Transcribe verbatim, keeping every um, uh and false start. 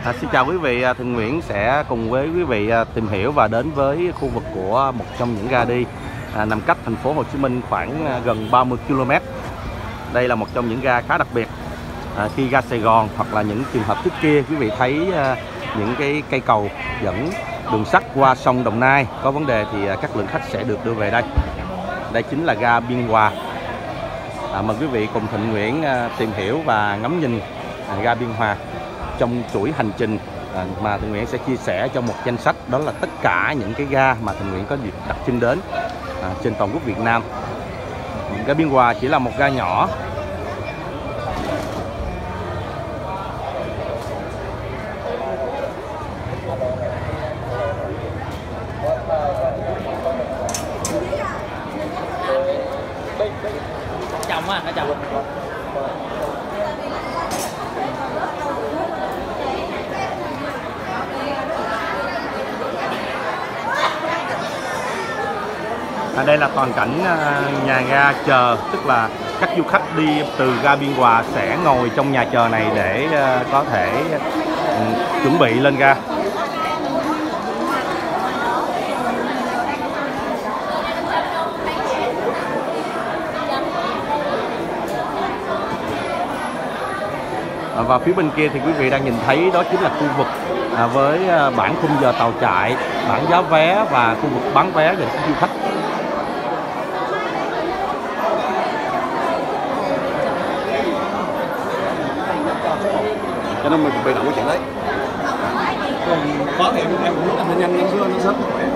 À, xin chào quý vị, Thuận Nguyễn sẽ cùng với quý vị tìm hiểu và đến với khu vực của một trong những ga đi à, nằm cách thành phố Hồ Chí Minh khoảng gần ba mươi ki lô mét. Đây là một trong những ga khá đặc biệt. À, khi ga Sài Gòn hoặc là những trường hợp trước kia quý vị thấy à, những cái cây cầu dẫn đường sắt qua sông Đồng Nai có vấn đề thì à, các lượng khách sẽ được đưa về đây. Đây chính là ga Biên Hòa. À, mời quý vị cùng Thuận Nguyễn à, tìm hiểu và ngắm nhìn à, ga Biên Hòa trong chuỗi hành trình à, mà Thuận Nguyễn sẽ chia sẻ trong một danh sách, đó là tất cả những cái ga mà Thuận Nguyễn có dịp đặt chân đến à, trên toàn quốc Việt Nam. Ga Biên Hòa chỉ là một ga nhỏ. Chồng á, hả chồng? À, đây là toàn cảnh nhà ga chờ, tức là các du khách đi từ ga Biên Hòa sẽ ngồi trong nhà chờ này để có thể um, chuẩn bị lên ga. À, và phía bên kia thì quý vị đang nhìn thấy đó chính là khu vực à, với bảng khung giờ tàu chạy, bảng giá vé và khu vực bán vé dành cho du khách. Cho nên mình chuẩn bị đủ cái chuyện đấy. Có thì em cũng muốn là nhanh nhanh xưa nó sớm khỏe.